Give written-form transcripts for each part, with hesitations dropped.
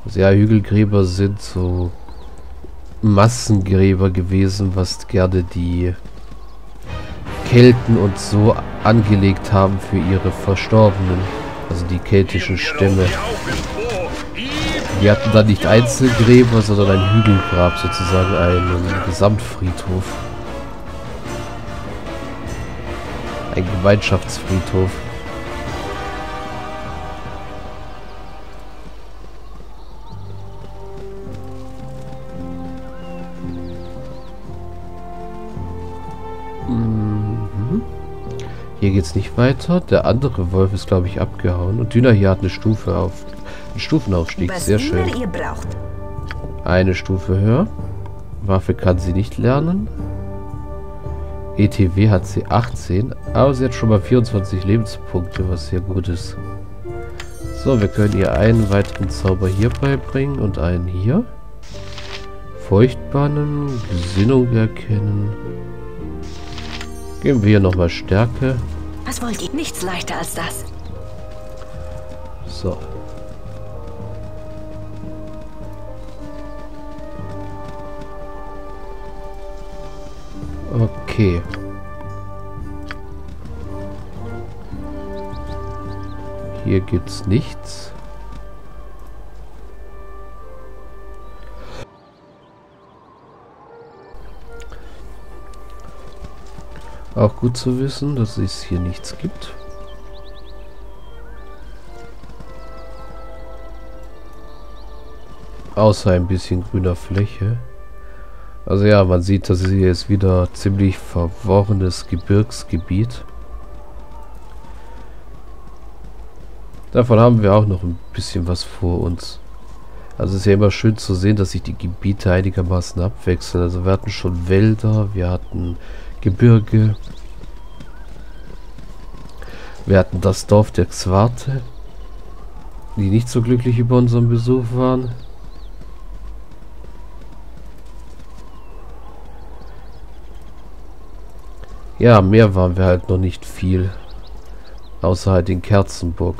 Also ja, Hügelgräber sind so Massengräber gewesen, was gerne die Kelten und so angelegt haben für ihre Verstorbenen. Also die keltischen Stämme. Die hatten dann nicht Einzelgräber, sondern ein Hügelgrab, sozusagen einen Gesamtfriedhof. Ein Gemeinschaftsfriedhof. Hier geht's nicht weiter. Der andere Wolf ist, glaube ich, abgehauen. Und Düner hier hat eine Stufe auf. Einen Stufenaufstieg. Sehr schön. Eine Stufe höher. Waffe kann sie nicht lernen. ETW hat sie 18. Aber sie hat schon mal 24 Lebenspunkte, was sehr gut ist. So, wir können ihr einen weiteren Zauber hier beibringen und einen hier. Feuchtbannen, Gesinnung erkennen. Geben wir hier nochmal Stärke. Was wollt ihr? Nichts leichter als das. So. Okay. Hier gibt's nichts. Auch gut zu wissen, dass es hier nichts gibt. Außer ein bisschen grüner Fläche. Also ja, man sieht, dass hier ist wieder ziemlich verworrenes Gebirgsgebiet. Davon haben wir auch noch ein bisschen was vor uns. Also es ist ja immer schön zu sehen, dass sich die Gebiete einigermaßen abwechseln. Also wir hatten schon Wälder, wir hatten Gebirge. Wir hatten das Dorf der Xwarte, die nicht so glücklich über unseren Besuch waren. Ja, mehr waren wir halt noch nicht viel. Außer halt in Kerzenburg.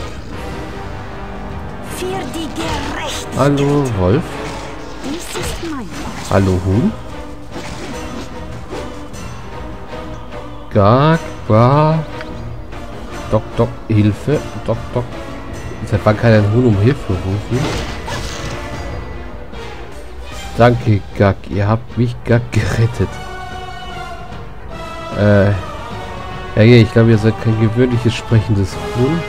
Für die Gerechtigkeit. Hallo, Wolf. Dies ist mein Ort. Hallo, Huhn. Gagba. Doc, Doc, Hilfe. Doc, Doc. Seit wann kann ein Huhn um Hilfe rufen? Danke, Gag. Ihr habt mich, Gag, gerettet. Ja, ich glaube, ihr seid kein gewöhnliches sprechendes Huhn.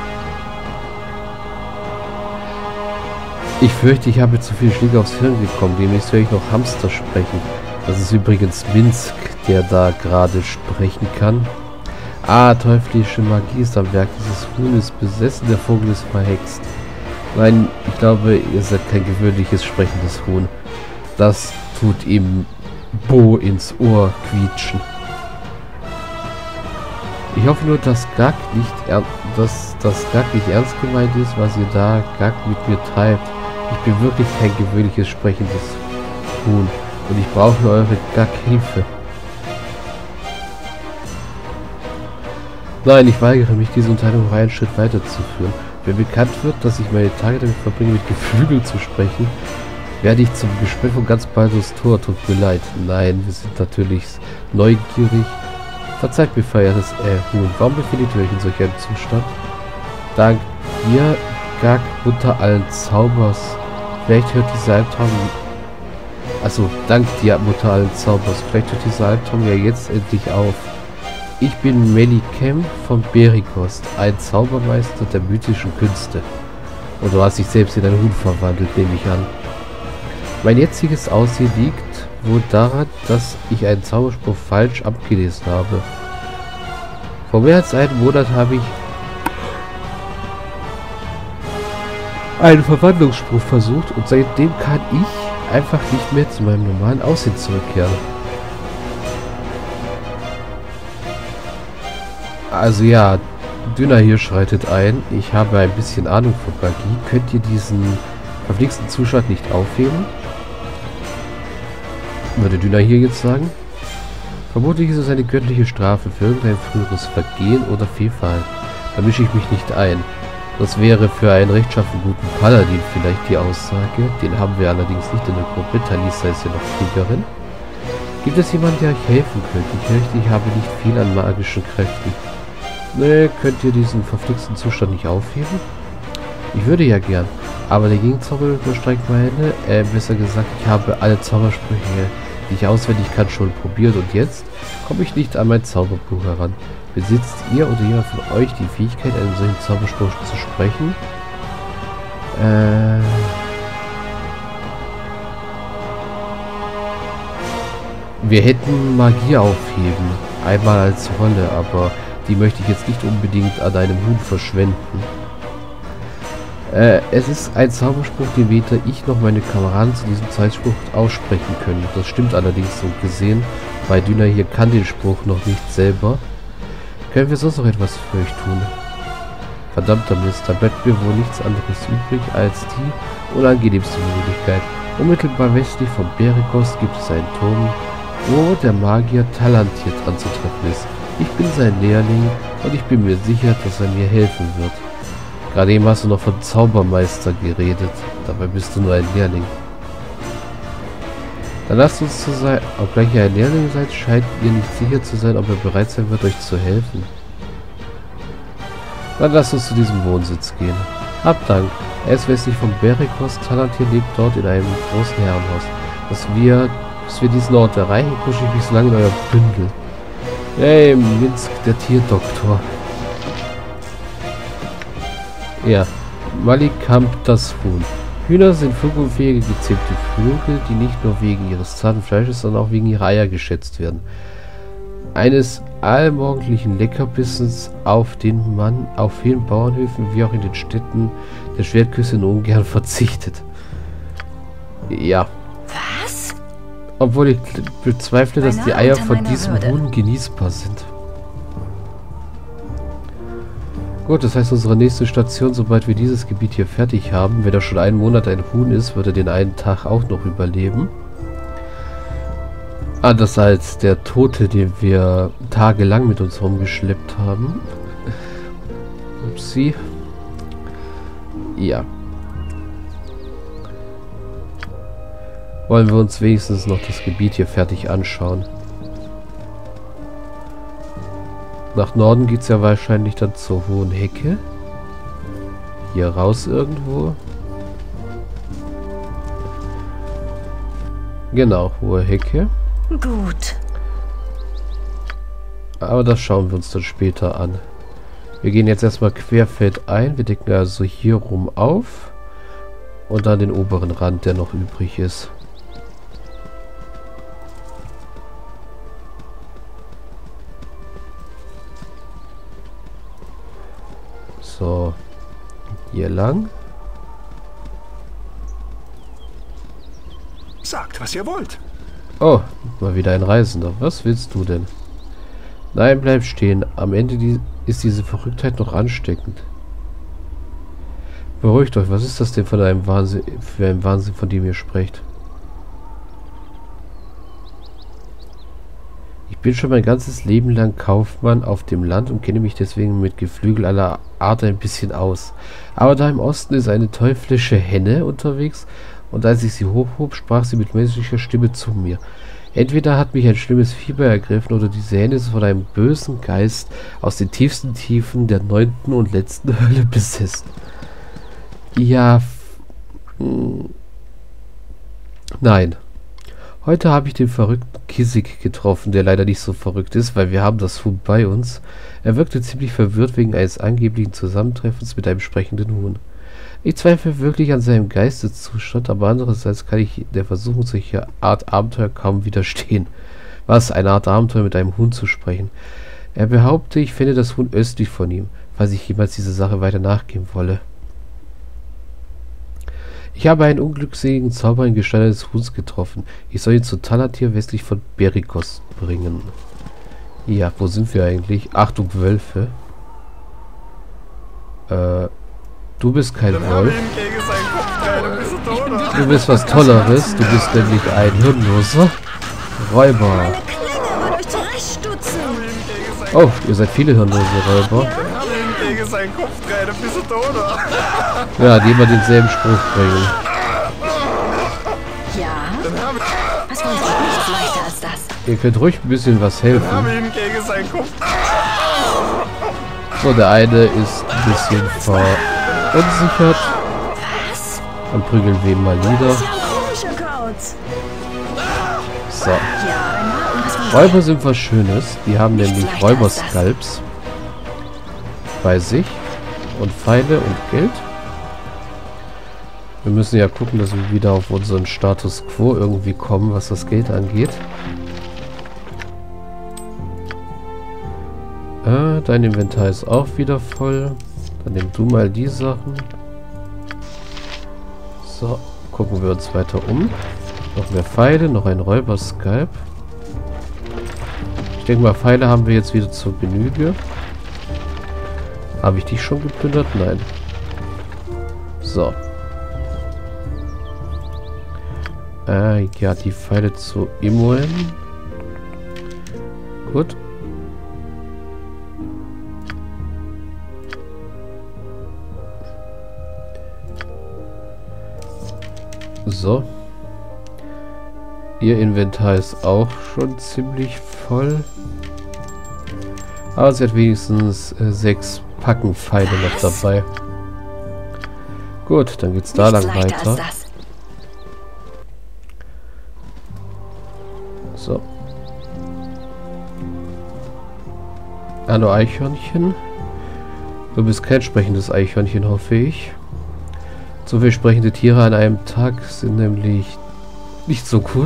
Ich fürchte, ich habe zu viel Schläge aufs Hirn bekommen. Demnächst höre ich noch Hamster sprechen. Das ist übrigens Minsk, der da gerade sprechen kann. Ah, teuflische Magie ist am Werk. Dieses Huhn ist besessen, der Vogel ist verhext. Nein, ich glaube, ihr seid kein gewöhnliches sprechendes Huhn. Das tut ihm Bo ins Ohr quietschen. Ich hoffe nur, dass Gag nicht ernst gemeint ist, was ihr da Gag mit mir treibt. Ich bin wirklich kein gewöhnliches sprechendes Huhn und ich brauche eure Gag-Hilfe. Nein, ich weigere mich, diese Unterhaltung noch einen Schritt weiterzuführen. Wenn bekannt wird, dass ich meine Tage damit verbringe, mit Geflügel zu sprechen, werde ich zum Gespött von ganz Baldur's Tor. Tut mir leid. Nein, wir sind natürlich neugierig. Verzeiht mir, verehrtes Huhn. Warum befindet ihr euch in solch einem Zustand? Dank dir, Gag, Mutter allen Zaubers. Vielleicht hört dieser Albtraum... Also, dank dir, Mutter allen Zaubers. Vielleicht hört dieser Albtraum ja jetzt endlich auf. Ich bin Melikem von Berikost, ein Zaubermeister der mythischen Künste. Und du hast dich selbst in ein Huhn verwandelt, nehme ich an. Mein jetziges Aussehen liegt wohl daran, dass ich einen Zauberspruch falsch abgelesen habe. Vor mehr als einem Monat habe ich einen Verwandlungsspruch versucht und seitdem kann ich einfach nicht mehr zu meinem normalen Aussehen zurückkehren. Also ja, Dünner hier schreitet ein. Ich habe ein bisschen Ahnung von Magie. Könnt ihr diesen verflixten Zustand nicht aufheben? Würde Dünner hier jetzt sagen? Vermutlich ist es eine göttliche Strafe für irgendein früheres Vergehen oder Fehlverhalten. Da mische ich mich nicht ein. Das wäre für einen rechtschaffen guten Paladin vielleicht die Aussage. Den haben wir allerdings nicht in der Gruppe. Talisa ist ja noch Kriegerin. Gibt es jemanden, der euch helfen könnte? Ich fürchte, ich habe nicht viel an magischen Kräften. Ne, könnt ihr diesen verflixten Zustand nicht aufheben? Ich würde ja gern. Aber der Gegenzauber überstreckt meine, besser gesagt, ich habe alle Zaubersprüche, die ich auswendig kann, schon probiert. Und jetzt komme ich nicht an mein Zauberbuch heran. Besitzt ihr oder jemand von euch die Fähigkeit, einen solchen Zauberspruch zu sprechen? Wir hätten Magie aufheben. Einmal als Rolle, aber die möchte ich jetzt nicht unbedingt an einem Huhn verschwenden. Es ist ein Zauberspruch, den weder ich noch meine Kameraden zu diesem Zeitspruch aussprechen können. Das stimmt allerdings so gesehen, weil Dünner hier kann den Spruch noch nicht selber. Können wir sonst noch etwas für euch tun? Verdammter Mist, da bleibt mir wohl nichts anderes übrig als die unangenehmste Möglichkeit. Unmittelbar westlich von Berikos gibt es einen Turm, wo der Magier talentiert anzutreffen ist. Ich bin sein Lehrling und ich bin mir sicher, dass er mir helfen wird. Gerade eben hast du noch von Zaubermeister geredet, dabei bist du nur ein Lehrling. Dann lasst uns zu sein, obgleich ihr ein Lehrling seid, scheint ihr nicht sicher zu sein, ob er bereit sein wird, euch zu helfen. Dann lasst uns zu diesem Wohnsitz gehen. Habt Dank. Er ist westlich von Berikos. Talantir lebt dort in einem großen Herrenhaus. Bis wir diesen Ort erreichen, pushe ich mich so lange in euer Bündel. Hey, Minsk, der Tierdoktor. Ja, Malikamp, das Huhn. Hühner sind flugunfähige, gezähmte Vögel, die nicht nur wegen ihres zarten Fleisches, sondern auch wegen ihrer Eier geschätzt werden. Eines allmorgendlichen Leckerbissens, auf den man auf vielen Bauernhöfen wie auch in den Städten der Schwertküste nur ungern verzichtet. Ja. Was? Obwohl ich bezweifle, dass die Eier von diesem Huhn genießbar sind. Gut, das heißt, unsere nächste Station, sobald wir dieses Gebiet hier fertig haben, wenn er schon einen Monat ein Huhn ist, wird er den einen Tag auch noch überleben. Anders als der Tote, den wir tagelang mit uns rumgeschleppt haben. Upsi. Ja. Wollen wir uns wenigstens noch das Gebiet hier fertig anschauen. Nach Norden geht es ja wahrscheinlich dann zur Hohen Hecke. Hier raus irgendwo. Genau, Hohe Hecke. Gut. Aber das schauen wir uns dann später an. Wir gehen jetzt erstmal querfeldein. Wir decken also hier rum auf. Und dann den oberen Rand, der noch übrig ist. So, hier lang. Sagt, was ihr wollt. Oh, mal wieder ein Reisender. Was willst du denn? Nein, bleib stehen. Am Ende ist diese Verrücktheit noch ansteckend. Beruhigt euch. Was ist das denn für ein Wahnsinn, von dem ihr sprecht? Ich bin schon mein ganzes Leben lang Kaufmann auf dem Land und kenne mich deswegen mit Geflügel aller Art ein bisschen aus. Aber da im Osten ist eine teuflische Henne unterwegs und als ich sie hochhob, sprach sie mit menschlicher Stimme zu mir. Entweder hat mich ein schlimmes Fieber ergriffen oder diese Henne ist von einem bösen Geist aus den tiefsten Tiefen der 9. und letzten Hölle besessen. Ja, nein. Heute habe ich den verrückten Kisik getroffen, der leider nicht so verrückt ist, weil wir haben das Huhn bei uns. Er wirkte ziemlich verwirrt wegen eines angeblichen Zusammentreffens mit einem sprechenden Huhn. Ich zweifle wirklich an seinem Geisteszustand, aber andererseits kann ich der Versuchung solcher Art Abenteuer kaum widerstehen. Was, eine Art Abenteuer mit einem Huhn zu sprechen? Er behauptet, ich finde das Huhn östlich von ihm, falls ich jemals diese Sache weiter nachgehen wolle. Ich habe einen unglückseligen Zauberer in Gestalt eines Huhns getroffen. Ich soll ihn zu Talantir westlich von Berikos bringen. Ja, wo sind wir eigentlich? Achtung, Wölfe. Du bist kein Wolf. Du bist was Tolleres. Du bist nämlich ein hirnloser Räuber. Oh, ihr seid viele hirnlose Räuber. seinen Kopf rein, dann bist du tot. Ja, die immer denselben Spruch bringen. Ja? Dann hab Was wollen Sie? Nichts leichter als das. Ihr könnt ruhig ein bisschen was helfen. ich ihn gegen seinen Kopf. So, der eine ist ein bisschen verunsichert. Was? Dann prügeln wir ihn mal nieder. Das ist ja ein komischer Kauz. So. Ja, na, und was wollen Sie? Räuber sind was Schönes. Die haben Nichts nämlich leichter als das. Räuberskalps bei sich und Pfeile und Geld. Wir müssen ja gucken, dass wir wieder auf unseren Status Quo irgendwie kommen, was das Geld angeht. Dein Inventar ist auch wieder voll. Dann nimm du mal die Sachen. So, gucken wir uns weiter um. Noch mehr Pfeile, noch ein Räuberskalp. Ich denke mal, Pfeile haben wir jetzt wieder zur Genüge. Habe ich dich schon geplündert? Nein. So. Ja, die Pfeile zu Imoen. Gut. So. Ihr Inventar ist auch schon ziemlich voll. Aber sie hat wenigstens 6 Packen Pfeile noch dabei. Gut, dann geht's da Nichts lang leichter als weiter. das. So. Hallo Eichhörnchen. Du bist kein sprechendes Eichhörnchen, hoffe ich. So viele sprechende Tiere an einem Tag sind nämlich nicht so gut.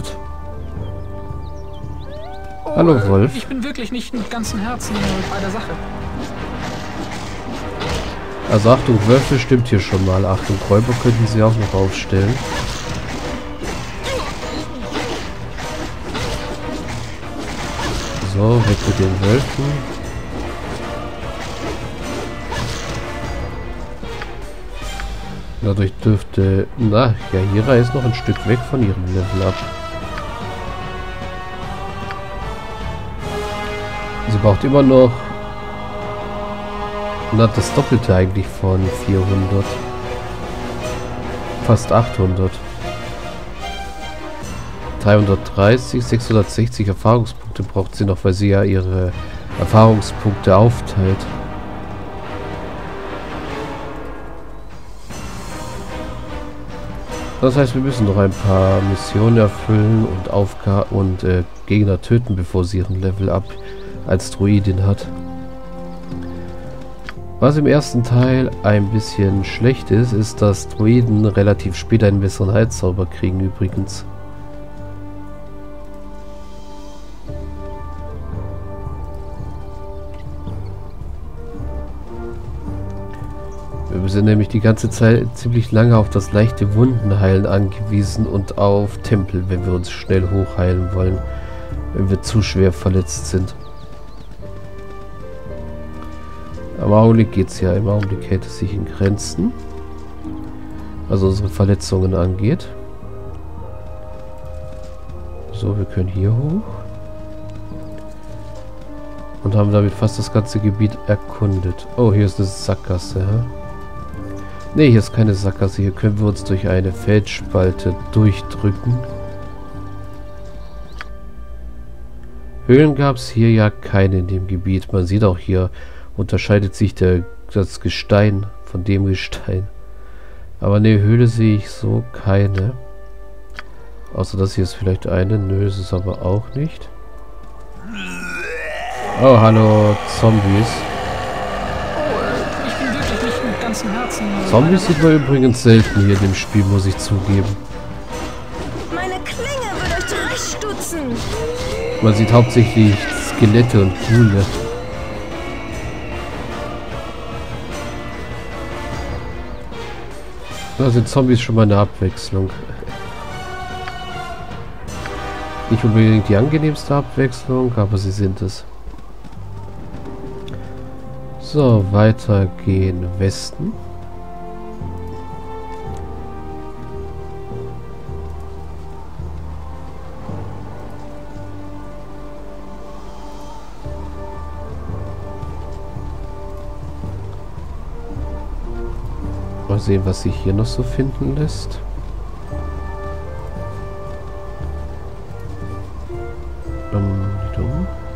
Hallo Wolf. Ich bin wirklich nicht mit ganzem Herzen bei der Sache. Also Achtung, Wölfe stimmt hier schon mal. Achtung, Räuber könnten sie auch noch aufstellen. So, weg mit den Wölfen. Dadurch dürfte... Na, ja, Hira ist noch ein Stück weg von ihrem Level ab. Sie braucht immer noch... Na, das Doppelte eigentlich von 400. Fast 800. 330, 660 Erfahrungspunkte braucht sie noch, weil sie ja ihre Erfahrungspunkte aufteilt. Das heißt, wir müssen noch ein paar Missionen erfüllen und Gegner töten, bevor sie ihren Level up als Druidin hat. Was im ersten Teil ein bisschen schlecht ist, ist, dass Druiden relativ spät einen besseren Heilzauber kriegen übrigens. Wir sind nämlich die ganze Zeit ziemlich lange auf das leichte Wundenheilen angewiesen und auf Tempel, wenn wir uns schnell hochheilen wollen, wenn wir zu schwer verletzt sind. Im Augenblick geht es ja, im Augenblick hält es sich in Grenzen, was unsere Verletzungen angeht. So, wir können hier hoch. Und haben damit fast das ganze Gebiet erkundet. Oh, hier ist eine Sackgasse, ja? Ne, hier ist keine Sackgasse. Hier können wir uns durch eine Felsspalte durchdrücken. Höhlen gab es hier ja keine in dem Gebiet. Man sieht auch hier, unterscheidet sich das Gestein von dem Gestein. Aber eine Höhle sehe ich so keine. Außer das hier ist vielleicht eine. Nö, ist es aber auch nicht. Oh, hallo Zombies. Ich bin wirklich nicht mit ganzem Herzen Zombies sieht man übrigens selten hier in dem Spiel, muss ich zugeben. Meine Klinge wird euch zurechtstutzen. Man sieht hauptsächlich Skelette und Ghule. Da sind Zombies schon mal eine Abwechslung. Nicht unbedingt die angenehmste Abwechslung, aber sie sind es. So, weiter gehen Westen. Mal sehen, was sich hier noch so finden lässt. Dumm.